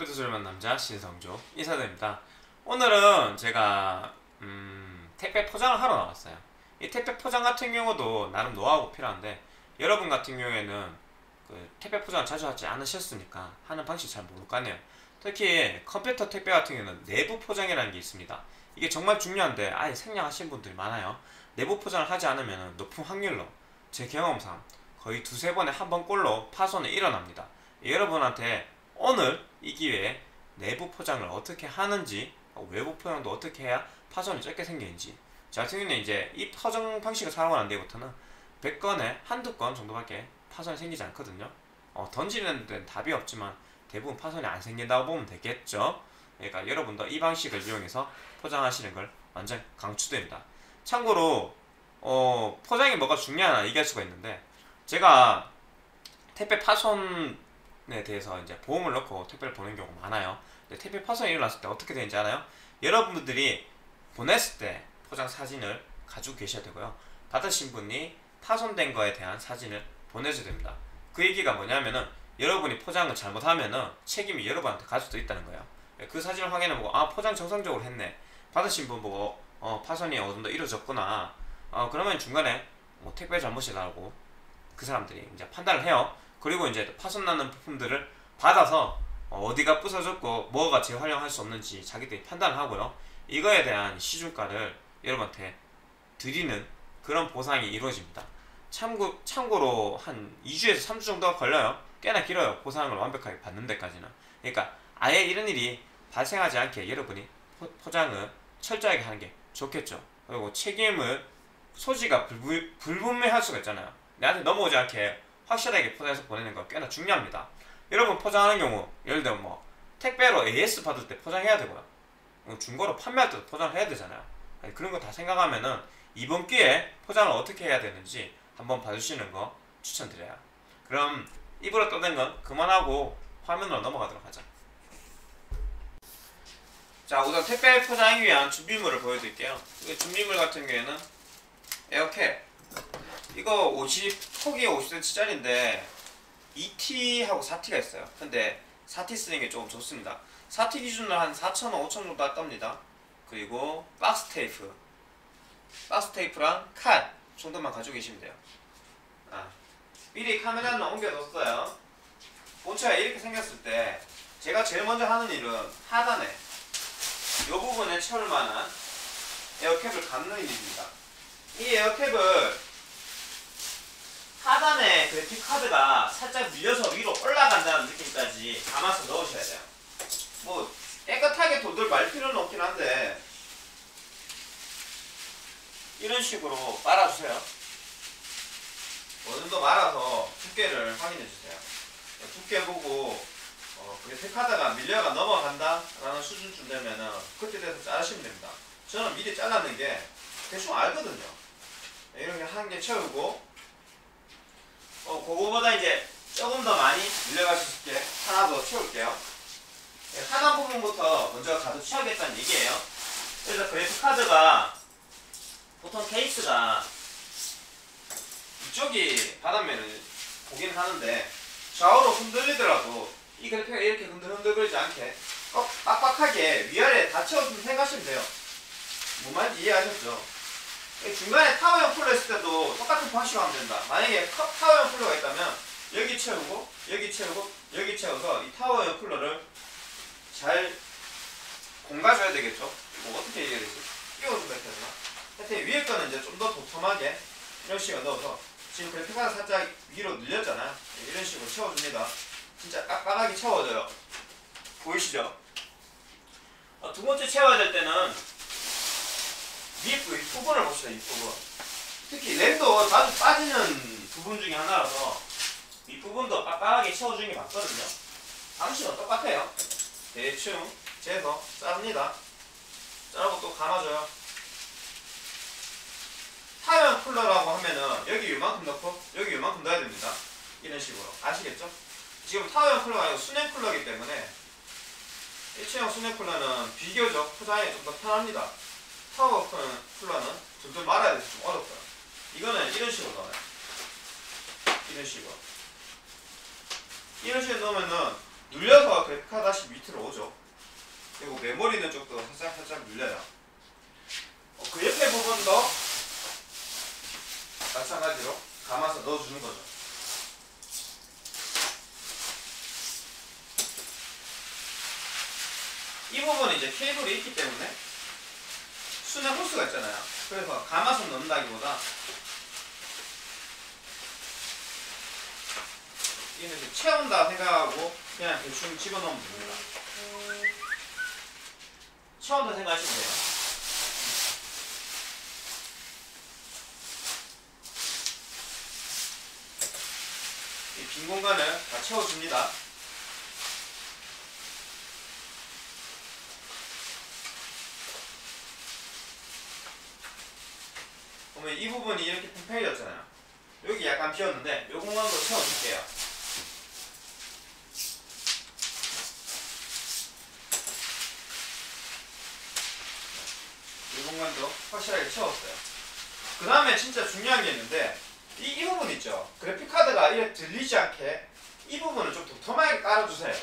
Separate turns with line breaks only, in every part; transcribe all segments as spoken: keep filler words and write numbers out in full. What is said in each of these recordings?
컴퓨터 조립한 남자 신성조 인사드립니다. 오늘은 제가 음, 택배 포장을 하러 나왔어요. 이 택배 포장 같은 경우도 나름 노하우가 필요한데, 여러분 같은 경우에는 그 택배 포장을 자주 하지 않으셨으니까 하는 방식 잘 모를 거 아니에요. 특히 컴퓨터 택배 같은 경우는 내부 포장이라는 게 있습니다. 이게 정말 중요한데 아예 생략하시는 분들이 많아요. 내부 포장을 하지 않으면 높은 확률로, 제 경험상 거의 두세 번에 한 번꼴로 파손이 일어납니다. 여러분한테 오늘 이 기회에 내부 포장을 어떻게 하는지, 외부 포장도 어떻게 해야 파손이 적게 생기는지, 저 같은 경우는 이제 이 포장 방식을 사용한 뒤부터는 백 건에 한두 건 정도밖에 파손이 생기지 않거든요. 어, 던지는 데는 답이 없지만 대부분 파손이 안 생긴다고 보면 되겠죠. 그러니까 여러분도 이 방식을 이용해서 포장하시는 걸 완전 강추드립니다. 참고로 어, 포장이 뭐가 중요하나 얘기할 수가 있는데, 제가 택배 파손에 대해서 이제 보험을 넣고 택배를 보낸 경우가 많아요. 근데 택배 파손이 일어났을 때 어떻게 되는지 알아요? 여러분들이 보냈을 때 포장 사진을 가지고 계셔야 되고요, 받으신 분이 파손된 거에 대한 사진을 보내줘야 됩니다. 그 얘기가 뭐냐면은, 여러분이 포장을 잘못하면은 책임이 여러분한테 갈 수도 있다는 거예요. 그 사진을 확인해보고 아, 포장 정상적으로 했네, 받으신 분 보고 어, 파손이 어느 정도 이루어졌구나, 어, 그러면 중간에 뭐 택배 잘못이라고 그 사람들이 이제 판단을 해요. 그리고 이제 파손나는 부품들을 받아서 어디가 부서졌고 뭐가 재활용할 수 없는지 자기들이 판단을 하고요, 이거에 대한 시중가를 여러분한테 드리는 그런 보상이 이루어집니다. 참고, 참고로 한 이 주에서 삼 주 정도가 걸려요. 꽤나 길어요, 보상을 완벽하게 받는 데까지는. 그러니까 아예 이런 일이 발생하지 않게 여러분이 포, 포장을 철저하게 하는 게 좋겠죠. 그리고 책임을, 소지가 불분, 불분명할 수가 있잖아요. 내한테 넘어오지 않게 확실하게 포장해서 보내는 거 꽤나 중요합니다. 여러분 포장하는 경우, 예를 들면 뭐 택배로 에이에스 받을 때 포장해야 되고요, 중고로 판매할 때도 포장을 해야 되잖아요. 아니, 그런 거 다 생각하면은 이번 기회에 포장을 어떻게 해야 되는지 한번 봐주시는 거 추천드려요. 그럼 입으로 떠든 건 그만하고 화면으로 넘어가도록 하자. 자, 우선 택배 포장하기 위한 준비물을 보여드릴게요. 준비물 같은 경우에는 에어캡, 이거 오십, 폭이 오십 센티미터짜리인데 이 티하고 사 티가 있어요. 근데 사 티 쓰는 게 조금 좋습니다. 사 티 기준으로 한 사천 원, 오천 원 정도 떴답니다. 그리고 박스 테이프, 박스 테이프랑 칼 정도만 가지고 계시면 돼요. 아, 미리 카메라는 옮겨뒀어요. 본체가 이렇게 생겼을 때 제가 제일 먼저 하는 일은 하단에 이 부분에 채울 만한 에어캡을 감는 일입니다. 이 에어캡을 하단에 그래픽 카드가 살짝 밀려서 위로 올라간다는 느낌까지 감아서 넣으셔야 돼요. 뭐 깨끗하게 돌돌 말 필요는 없긴 한데 이런 식으로 말아주세요. 어느 정도 말아서 두께를 확인해주세요. 두께 보고 어, 그래픽 카드가 밀려가 넘어간다 라는 수준쯤 되면은 그때 돼서 자르시면 됩니다. 저는 미리 잘랐는 게 대충 알거든요. 이렇게 한 개 채우고 어, 그거보다 이제 조금 더 많이 밀려가실 수 있게 하나 더 채울게요. 하단 부분부터 먼저 가득 채우겠다는 얘기예요. 그래서 그래픽 카드가 보통 케이스가 이쪽이 바닥면을 보긴 하는데 좌우로 흔들리더라도 이 그래픽가 이렇게 흔들흔들거리지 않게 꼭 빡빡하게 위아래 다 채워주면 생각하시면 돼요. 뭔 말인지 이해하셨죠? 중간에 타워형 쿨러 있을 때도 똑같은 방식으로 하면 된다. 만약에 타워형 쿨러가 있다면 여기 채우고 여기 채우고 여기 채워서 이 타워형 쿨러를 잘 공가줘야 되겠죠? 뭐 어떻게 얘기해야 되지? 끼워준다 해야 되나? 하여튼 위에 거는 이제 좀 더 도톰하게 이런 식으로 넣어서, 지금 그래픽카드 살짝 위로 늘렸잖아요. 이런 식으로 채워줍니다. 진짜 빡빡하게 채워져요. 보이시죠? 어, 두 번째 채워야 될 때는 위에 부분을 봅시다. 이 부분. 특히 램도 자주 빠지는 부분 중에 하나라서 이 부분도 빡빡하게 채워주는 게 맞거든요. 방식은 똑같아요. 대충 재서 자릅니다. 자르고 또 감아줘요. 타이어 쿨러라고 하면은 여기 요만큼 넣고 여기 요만큼 넣어야 됩니다. 이런 식으로. 아시겠죠? 지금 타워형 쿨러가 아니고 수냉 쿨러이기 때문에 일체형 수냉 쿨러는 비교적 포장이 좀 더 편합니다. 타워 쿨러는 둘둘 말아야 돼서 좀 어렵고요. 이거는 이런 식으로 넣어요. 이런 식으로. 이런 식으로 넣으면은 눌려서 그래픽카드 다시 밑으로 오죠. 그리고 메모리 있는 쪽도 살짝 살짝 눌려요. 어, 그 옆에 부분도 마찬가지로 감아서 넣어주는 거죠. 이 부분은 이제 케이블이 있기 때문에 수납 호스가 있잖아요. 그래서 감아서 넣는다기보다 이는 이제 채운다 생각하고 그냥 대충 집어넣으면 됩니다. 채운다 생각하시면 돼요. 이 빈 공간을 다 채워줍니다. 보면 이 부분이 이렇게 팽팽해졌잖아요. 여기 약간 비었는데 이 공간도 채워줄게요. 이 공간도 확실하게 채웠어요. 그 다음에 진짜 중요한 게 있는데 이, 이 부분 있죠. 그래픽카드가 이렇게 들리지 않게 이 부분을 좀 도톰하게 깔아주세요.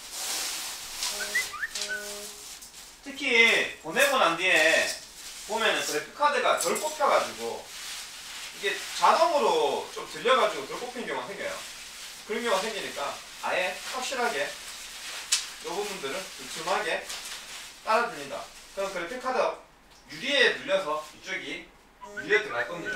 특히 보내고 난 뒤에 보면은 그래픽카드가 덜 꼽혀가지고 이게 자동으로 좀 들려가지고 덜 꼽히는 경우가 생겨요. 그런 경우가 생기니까 아예 확실하게 이 부분들은 두툼하게 깔아줍니다. 그럼 그래픽카드 유리에 눌려서 이쪽이 유리에 들어갈 겁니다.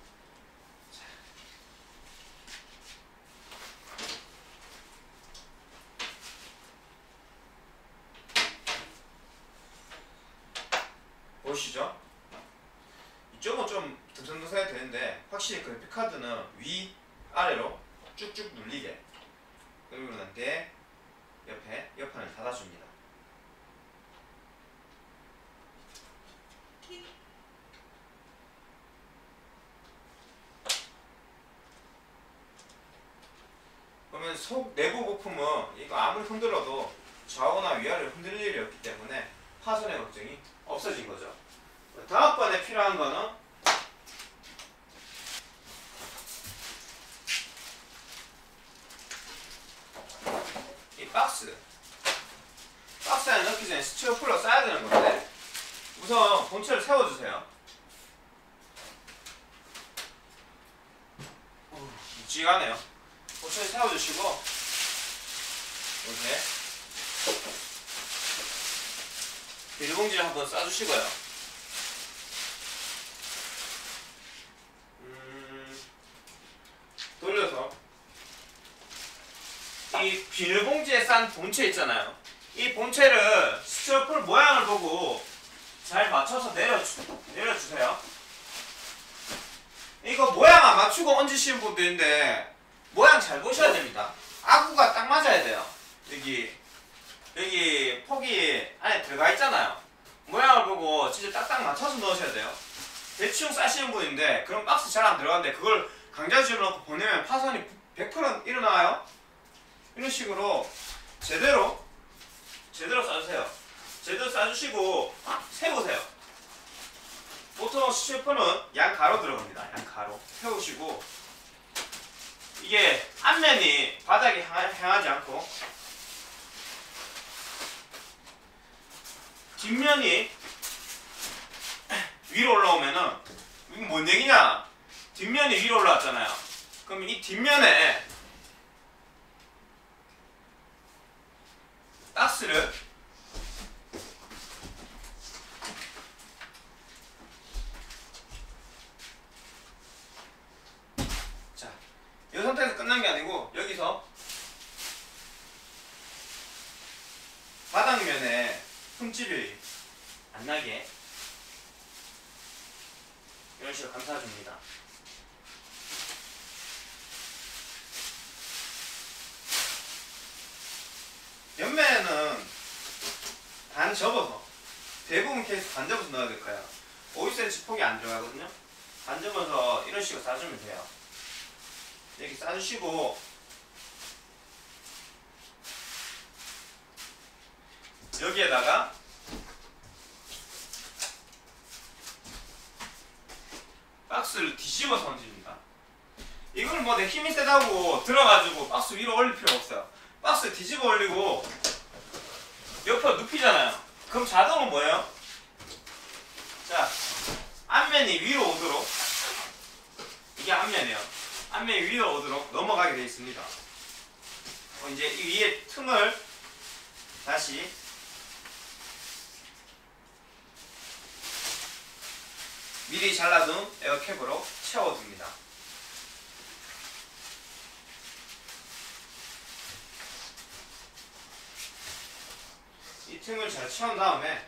보시죠? 이쪽은 좀 듬성듬성해야 되는데 확실히 그래픽카드는 위, 아래로 쭉쭉 눌리게 그리고 난 뒤에 옆에 옆판을 닫아줍니다. 그러면 속 내부 부품은 이거 아무리 흔들어도 좌우나 위아래로 흔들릴 일이 없기 때문에 파손의 걱정이 없어진 거죠. 다음번에 필요한 거는 이 박스. 박스 안에 넣기 전에 스티로폴로 싸야 되는 건데 우선 본체를 세워주세요. 묵직하네요. 본체를 세워주시고 이렇게 비닐봉지를 한번 싸주시고요. 음, 돌려서 이 비닐봉지에 싼 본체 있잖아요. 이 본체를 스티로폴 모양을 보고 잘 맞춰서 내려주, 내려주세요. 이거 모양 안 맞추고 얹으시는 분도 있는데 모양 잘 보셔야 됩니다. 아구가 딱 맞아야 돼요. 여기 여기 폭이 안에 들어가 있잖아요. 모양을 보고 진짜 딱딱 맞춰서 넣으셔야 돼요. 대충 싸시는 분인데 그럼 박스 잘 안 들어가는데 그걸 강자지로 넣고 보내면 파손이 백 퍼센트 일어나요. 이런 식으로 제대로 제대로 싸주세요. 제대로 싸주시고 세우세요. 보통 스티로폴은 양 가로 들어갑니다. 양 가로 세우시고 이게 앞면이 바닥에 향하지 않고 뒷면이 위로 올라오면은 이건 뭔 얘기냐? 뒷면이 위로 올라왔잖아요. 그럼 이 뒷면에 박스를 자, 이 상태에서 끝난 게 아니고 여기서 바닥면에 흠집이 안 나게 이런 식으로 감싸줍니다. 옆면은 반 접어서 대부분 케이스 반 접어서 넣어야 될 거예요. 오 센티미터 폭이 안 들어가거든요. 반 접어서 이런 식으로 싸주면 돼요. 이렇게 싸주시고 여기에다가 박스를 뒤집어서 얹습니다. 이걸 뭐 내 힘이 세다고 들어가지고 박스 위로 올릴 필요 없어요. 박스 뒤집어 올리고 옆으로 눕히잖아요. 그럼 자동으로 뭐예요? 자, 앞면이 위로 오도록, 이게 앞면이에요. 앞면이 위로 오도록 넘어가게 되어 있습니다. 어, 이제 이 위에 틈을 다시 미리 잘라둔 에어캡으로 채워줍니다. 이 틈을 잘 채운 다음에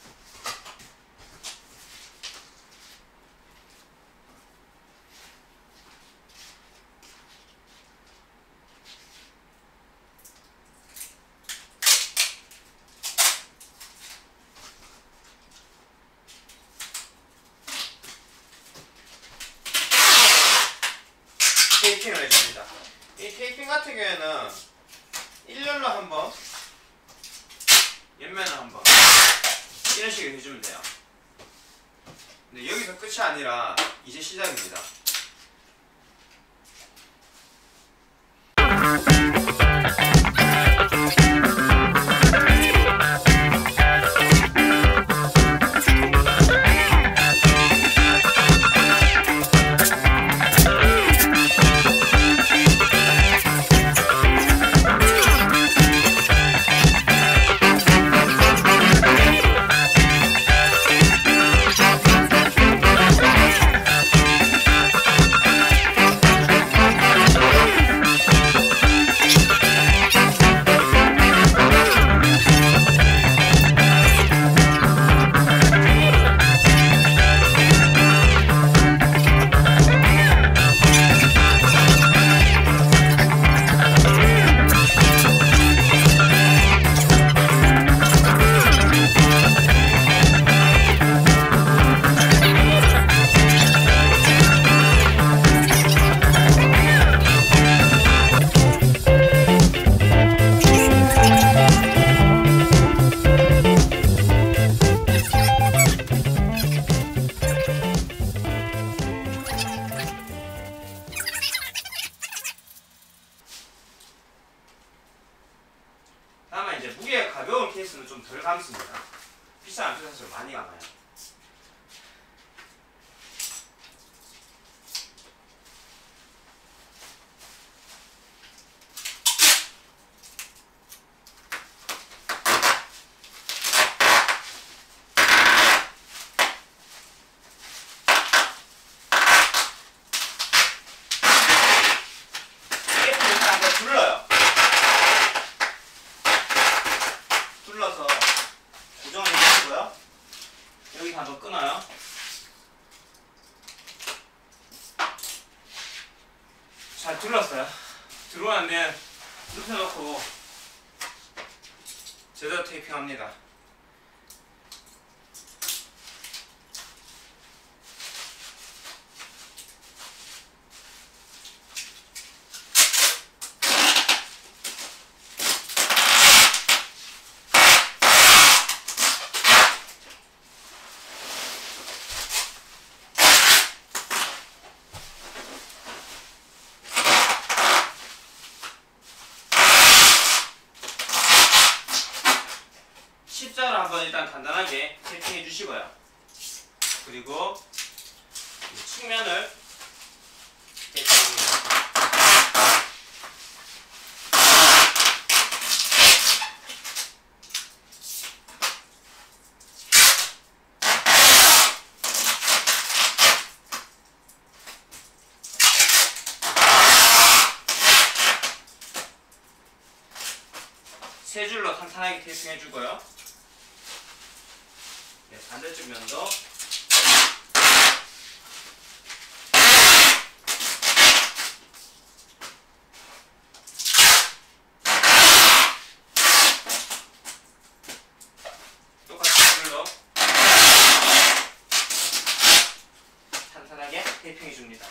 테이핑을 해줍니다. 이 테이핑 같은 경우에는 일렬로 한번, 옆면을 한번 이런 식으로 해주면 돼요. 근데 여기서 끝이 아니라 이제 시작입니다. 다만 이제 무게가 가벼운 케이스는 좀 덜 감습니다. 비싼 암표사실 많이 감아요. 테이프를 일단 한번 둘러요. 둘러서 고정을 해주고요. 여기 한번 끊어요. 잘 둘렀어요. 들어왔는데 눕혀놓고 제대로 테이핑합니다. 십자로 한번 일단 간단하게 테이핑해 주시고요. 그리고 측면을 테이핑합니다. 세 줄로 탄탄하게 테이핑해 주고요. 네, 반대쪽 면도 똑같은 줄로 탄탄하게 테이핑해 줍니다.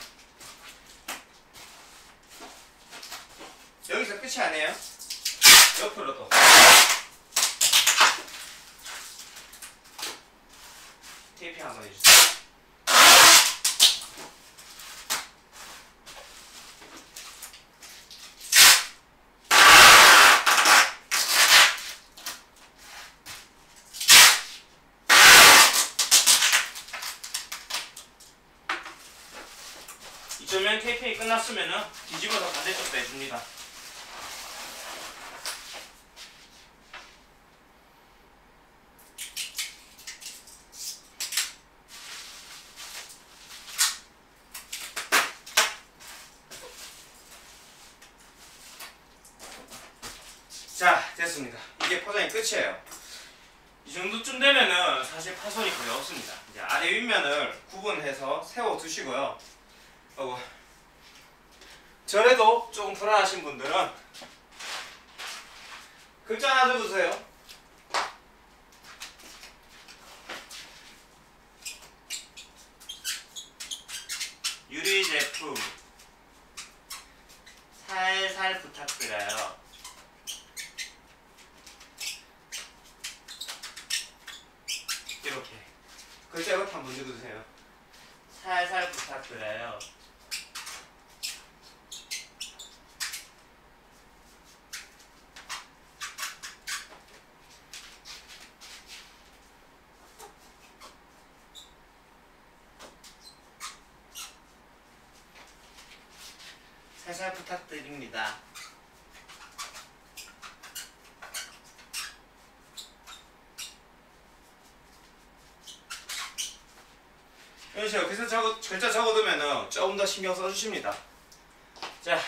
여기서 끝이 아니에요. 옆으로도 테이핑 한번 해주세요. 점 영 테이핑이 끝났으면은 뒤집어서 반대쪽도 해줍니다. 자, 됐습니다. 이게 포장이 끝이에요. 이 정도쯤 되면은 사실 파손이 거의 없습니다. 이제 아래 윗면을 구분해서 세워 두시고요. 어, 전에도 조금 불안하신 분들은 글자 하나 적어주세요. 유리 제품 살살 부탁드려요. 이렇게 글자 이렇게 한번 적어주세요. 살살 부탁드려요. 살살 부탁드립니다. 이런 식으로 글자 적어, 글자 적어두면은 조금 더 신경 써주십니다. 자,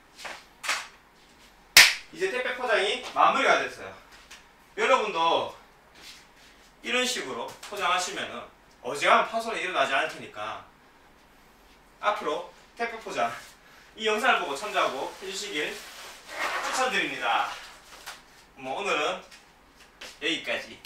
이제 택배 포장이 마무리가 됐어요. 여러분도 이런 식으로 포장하시면은 어지간한 파손이 일어나지 않을 테니까 앞으로 택배 포장 이 영상을 보고 참조하고 해주시길 추천드립니다. 뭐 오늘은 여기까지.